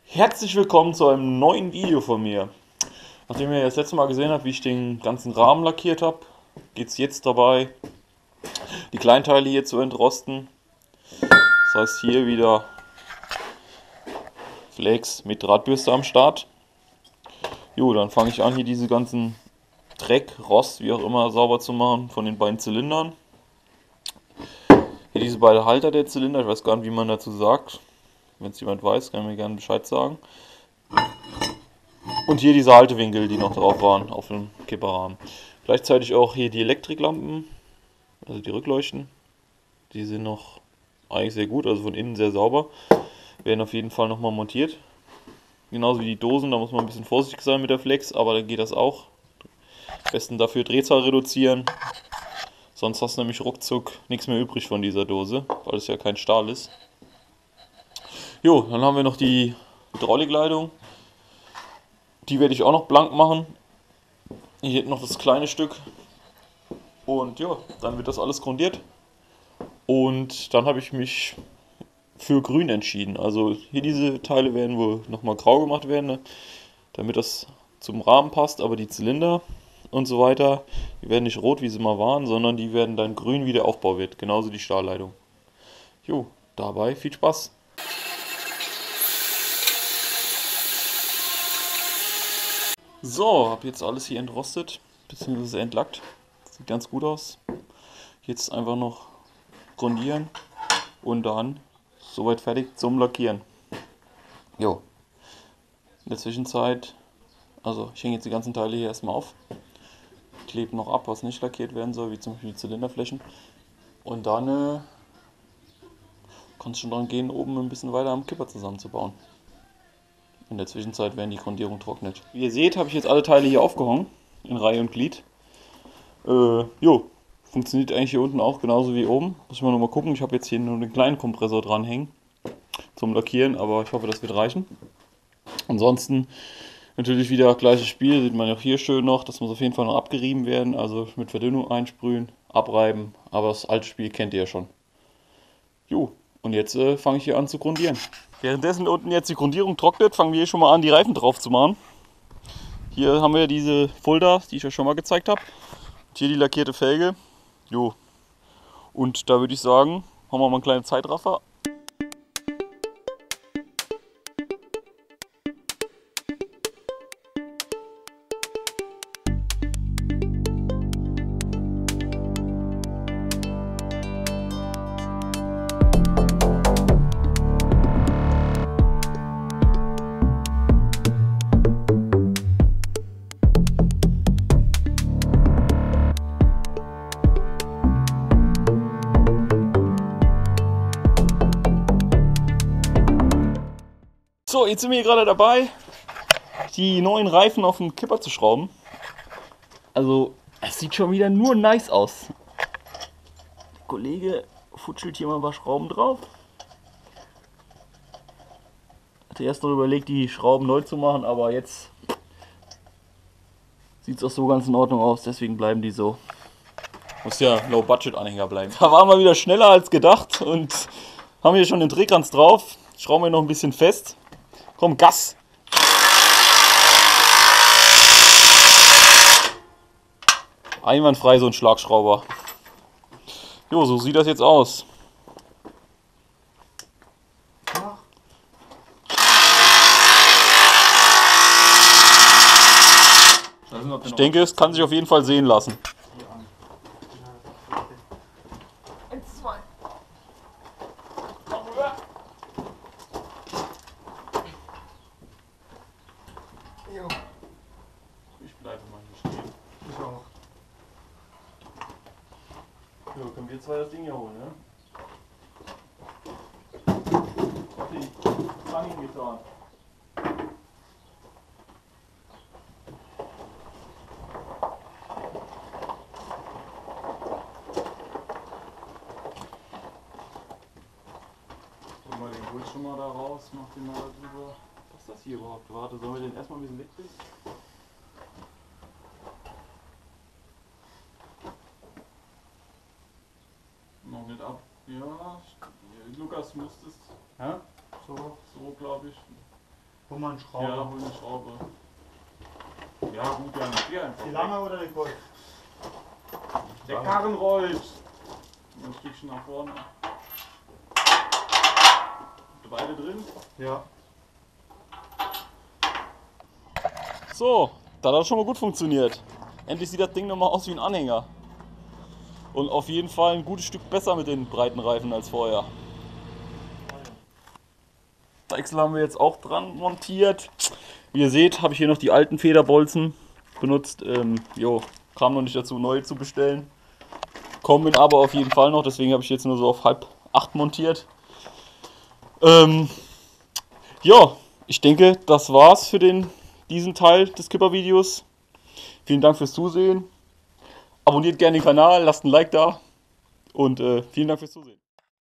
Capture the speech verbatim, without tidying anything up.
Herzlich willkommen zu einem neuen Video von mir. Nachdem ihr das letzte Mal gesehen habt, wie ich den ganzen Rahmen lackiert habe, geht es jetzt dabei, die Kleinteile hier zu entrosten. Das heißt hier wieder Flex mit Drahtbürste am Start. Jo, dann fange ich an, hier diese ganzen Dreck, Rost, wie auch immer, sauber zu machen von den beiden Zylindern. Hier diese beiden Halter der Zylinder, ich weiß gar nicht, wie man dazu sagt. Wenn es jemand weiß, kann mir gerne Bescheid sagen. Und hier diese Haltewinkel, die noch drauf waren, auf dem Kipperrahmen. Gleichzeitig auch hier die Elektriklampen, also die Rückleuchten. Die sind noch eigentlich sehr gut, also von innen sehr sauber. Werden auf jeden Fall nochmal montiert. Genauso wie die Dosen, da muss man ein bisschen vorsichtig sein mit der Flex, aber dann geht das auch. Am besten dafür Drehzahl reduzieren. Sonst hast du nämlich ruckzuck nichts mehr übrig von dieser Dose, weil es ja kein Stahl ist. Jo, dann haben wir noch die Hydraulikleitung. Die werde ich auch noch blank machen. Hier noch das kleine Stück. Und ja, dann wird das alles grundiert. Und dann habe ich mich für grün entschieden. Also hier diese Teile werden wohl nochmal grau gemacht werden, ne? Damit das zum Rahmen passt. Aber die Zylinder und so weiter, die werden nicht rot, wie sie mal waren, sondern die werden dann grün, wie der Aufbau wird. Genauso die Stahlleitung. Jo, dabei viel Spaß. So, habe jetzt alles hier entrostet, beziehungsweise entlackt. Sieht ganz gut aus. Jetzt einfach noch grundieren und dann soweit fertig zum Lackieren. Jo. In der Zwischenzeit, also ich hänge jetzt die ganzen Teile hier erstmal auf. Klebe noch ab, was nicht lackiert werden soll, wie zum Beispiel die Zylinderflächen. Und dann äh, kann es schon dran gehen, oben ein bisschen weiter am Kipper zusammenzubauen. In der Zwischenzeit, während die Grundierung trocknet. Wie ihr seht, habe ich jetzt alle Teile hier aufgehangen, in Reihe und Glied. Äh, jo, funktioniert eigentlich hier unten auch genauso wie oben. Muss ich mal noch mal gucken, ich habe jetzt hier nur einen kleinen Kompressor dranhängen zum Lackieren, aber ich hoffe, das wird reichen. Ansonsten natürlich wieder gleiches Spiel, sieht man auch hier schön noch, das muss auf jeden Fall noch abgerieben werden, also mit Verdünnung einsprühen, abreiben, aber das alte Spiel kennt ihr ja schon. Jo, und jetzt äh, fange ich hier an zu grundieren. Währenddessen unten jetzt die Grundierung trocknet, fangen wir hier schon mal an, die Reifen drauf zu machen. Hier haben wir diese Fulda, die ich euch schon mal gezeigt habe. Und hier die lackierte Felge. Jo. Und da würde ich sagen, haben wir mal einen kleinen Zeitraffer. So, jetzt sind wir hier gerade dabei, die neuen Reifen auf den Kipper zu schrauben. Also, es sieht schon wieder nur nice aus. Der Kollege futschelt hier mal ein paar Schrauben drauf. Hatte erst noch überlegt, die Schrauben neu zu machen, aber jetzt sieht es auch so ganz in Ordnung aus, deswegen bleiben die so. Muss ja Low-Budget-Anhänger bleiben. Da waren wir wieder schneller als gedacht und haben hier schon den Drehkranz drauf. Schrauben wir noch ein bisschen fest. Komm, Gas! Einwandfrei so ein Schlagschrauber. Jo, so sieht das jetzt aus. Ich denke, es kann sich auf jeden Fall sehen lassen. Ich bleibe mal hier stehen. Ich auch. So, können wir zwei das Ding hier holen, ne? Ich hab die Zange getan. Hol mal den Pult schon mal da raus, mach den mal da drüber. Was ist das hier überhaupt? Warte, sollen wir den erstmal ein bisschen wegkriegen? Noch nicht ab. Ja, Lukas, müsstest. Ja? So, so glaube ich. Hol mal einen Schrauber. Ja, hol eine Schraube. Ja gut, dann geh einfach. Die lange oder die kurze? Der Karren rollt. Ein Stückchen nach vorne. Beide drin? Ja. So, das hat schon mal gut funktioniert. Endlich sieht das Ding nochmal aus wie ein Anhänger. Und auf jeden Fall ein gutes Stück besser mit den breiten Reifen als vorher. Deichsel haben wir jetzt auch dran montiert. Wie ihr seht, habe ich hier noch die alten Federbolzen benutzt. Ähm, jo, kam noch nicht dazu, neue zu bestellen. Kommen aber auf jeden Fall noch, deswegen habe ich jetzt nur so auf halb acht montiert. Ähm, ja, ich denke, das war's für den, diesen Teil des Kipper-Videos. Vielen Dank fürs Zusehen. Abonniert gerne den Kanal, lasst ein Like da und äh, vielen Dank fürs Zusehen.